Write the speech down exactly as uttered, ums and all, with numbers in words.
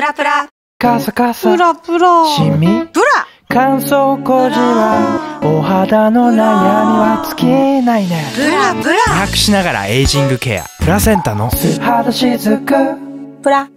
ラプラカサカサプラプラシミプラ乾燥小じわお肌の悩みは尽きないね。 プラプラ隠しながらエイジングケアプラセンタの素肌しずくプラ